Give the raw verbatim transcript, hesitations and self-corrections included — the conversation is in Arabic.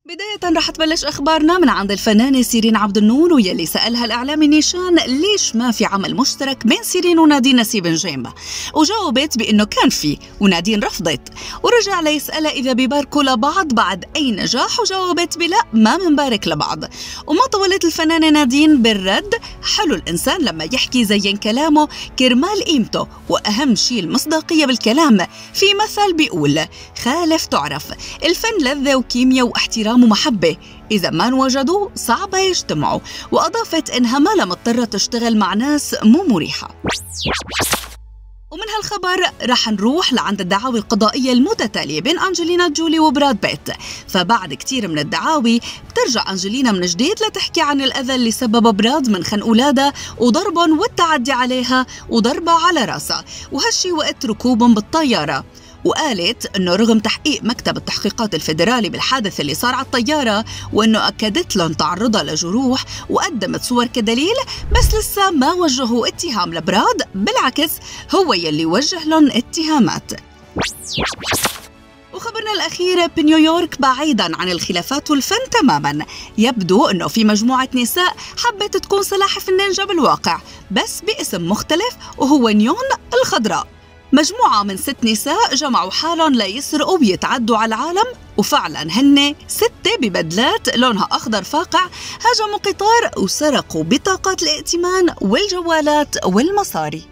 بداية رح تبلش أخبارنا من عند الفنانة سيرين عبد النور، ويلي سألها الإعلامي نيشان ليش ما في عمل مشترك بين سيرين ونادين نسيب نجيم، وجاوبت بأنه كان في ونادين رفضت، ورجع ليسألها إذا بيباركوا لبعض بعد أي نجاح، وجاوبت بلا ما منبارك لبعض. وما طولت الفنانة نادين بالرد: حلو الإنسان لما يحكي زين كلامه كرمال قيمته، وأهم شيء المصداقية بالكلام. في مثل بيقول خالف تعرف، الفن لذة وكيمياء واحترام ومحبة، إذا ما انوجدوا صعبة يجتمعوا. وأضافت إنها ما لم مضطرة تشتغل مع ناس مو مريحة. ومن هالخبر رح نروح لعند الدعاوي القضائية المتتالية بين أنجلينا جولي وبراد بيت. فبعد كتير من الدعاوي بترجع أنجلينا من جديد لتحكي عن الأذى اللي سببه براد من خنق أولادها وضربهم والتعدي عليها وضربها على راسها، وهالشي وقت ركوبهم بالطيارة. وقالت إنه رغم تحقيق مكتب التحقيقات الفيدرالي بالحادث اللي صار على الطيارة، وإنه أكدت لهم تعرضها لجروح وقدمت صور كدليل، بس لسه ما وجهوا اتهام لبراد، بالعكس هو يلي وجه لهم اتهامات. وخبرنا الأخير بنيويورك، بعيداً عن الخلافات والفن تماماً، يبدو أنه في مجموعة نساء حبت تكون سلاحف النينجا بالواقع بس باسم مختلف، وهو نيون الخضراء. مجموعة من ست نساء جمعوا حالهم ليسرقوا ويتعدوا على العالم، وفعلا هن ستة ببدلات لونها أخضر فاقع هاجموا قطار وسرقوا بطاقات الائتمان والجوالات والمصاري.